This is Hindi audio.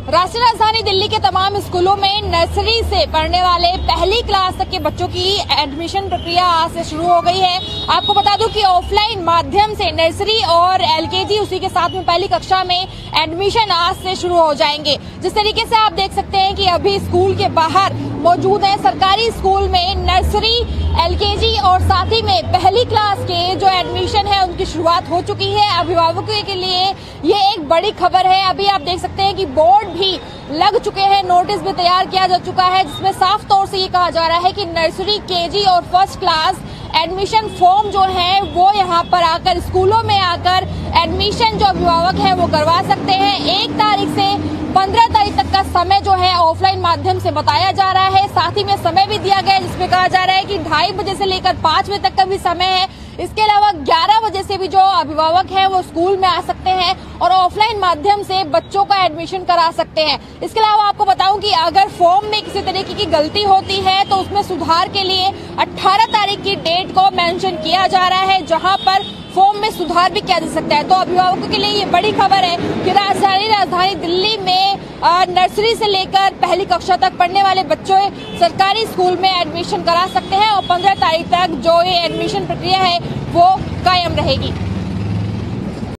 राष्ट्रीय राजधानी दिल्ली के तमाम स्कूलों में नर्सरी से पढ़ने वाले पहली क्लास तक के बच्चों की एडमिशन प्रक्रिया आज से शुरू हो गई है। आपको बता दूं कि ऑफलाइन माध्यम से नर्सरी और एलकेजी उसी के साथ में पहली कक्षा में एडमिशन आज से शुरू हो जाएंगे। जिस तरीके से आप देख सकते हैं कि अभी स्कूल के बाहर मौजूद है सरकारी स्कूल में नर्सरी, एलकेजी और साथ ही में पहली क्लास के जो एडमिशन है उनकी शुरुआत हो चुकी है। अभिभावकों के लिए ये एक बड़ी खबर है। अभी आप देख सकते हैं कि बोर्ड भी लग चुके हैं, नोटिस भी तैयार किया जा चुका है, जिसमें साफ तौर से ये कहा जा रहा है कि नर्सरी, केजी और फर्स्ट क्लास एडमिशन फॉर्म जो है वो यहाँ पर आकर स्कूलों में आकर एडमिशन जो अभिभावक है वो करवा सकते हैं। 1 तारीख से 15 तारीख तक का समय जो है ऑफलाइन माध्यम से बताया जा रहा है। साथ ही में समय भी दिया गया है जिसमें कहा जा रहा है कि 2:30 बजे से लेकर 5 बजे तक का भी समय है। इसके अलावा 11 बजे से भी जो अभिभावक हैं वो स्कूल में आ सकते हैं और ऑफलाइन माध्यम से बच्चों का एडमिशन करा सकते हैं। इसके अलावा आपको बताऊं कि अगर फॉर्म में किसी तरीके की गलती होती है तो उसमें सुधार के लिए 18 तारीख की डेट को मेंशन किया जा रहा है, जहां पर फॉर्म में सुधार भी किया जा सकता है। तो अभिभावकों के लिए ये बड़ी खबर है कि राजधानी दिल्ली में नर्सरी से लेकर पहली कक्षा तक पढ़ने वाले बच्चों सरकारी स्कूल में एडमिशन करा सकते हैं और 15 तारीख तक जो ये एडमिशन प्रक्रिया है वो कायम रहेगी।